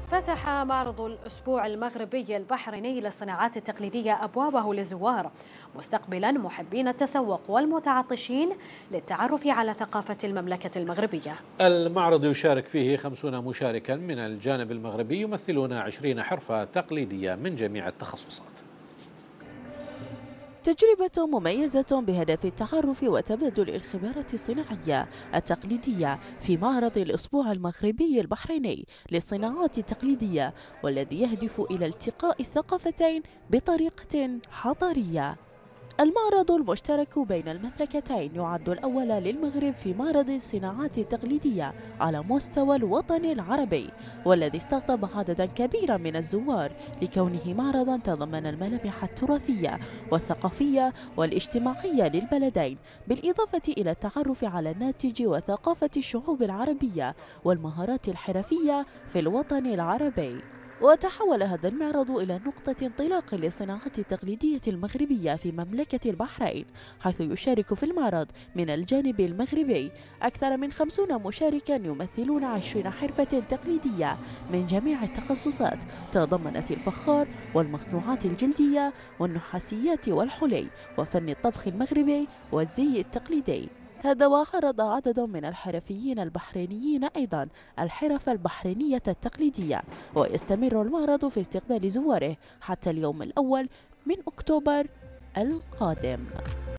فتح معرض الأسبوع المغربي البحريني للصناعات التقليدية أبوابه للزوار، مستقبلا محبين التسوق والمتعطشين للتعرف على ثقافة المملكة المغربية. المعرض يشارك فيه 50 مشاركا من الجانب المغربي يمثلون 20 حرفة تقليدية من جميع التخصصات. تجربة مميزة بهدف التعرف وتبادل الخبرات الصناعية التقليدية في معرض الأسبوع المغربي البحريني للصناعات التقليدية، والذي يهدف إلى التقاء الثقافتين بطريقة حضارية. المعرض المشترك بين المملكتين يعد الأول للمغرب في معرض الصناعات التقليدية على مستوى الوطن العربي، والذي استقطب عددا كبيرا من الزوار لكونه معرضا تضمن الملامح التراثية والثقافية والاجتماعية للبلدين، بالإضافة إلى التعرف على الناتج وثقافة الشعوب العربية والمهارات الحرفية في الوطن العربي. وتحول هذا المعرض إلى نقطة انطلاق للصناعات التقليدية المغربية في مملكة البحرين، حيث يشارك في المعرض من الجانب المغربي أكثر من 50 مشاركا يمثلون 20 حرفة تقليدية من جميع التخصصات، تضمنت الفخار والمصنوعات الجلدية والنحاسيات والحلي وفن الطبخ المغربي والزي التقليدي. هذا وعرض عدد من الحرفيين البحرينيين أيضا الحرف البحرينية التقليدية، ويستمر المعرض في استقبال زواره حتى اليوم الأول من أكتوبر القادم.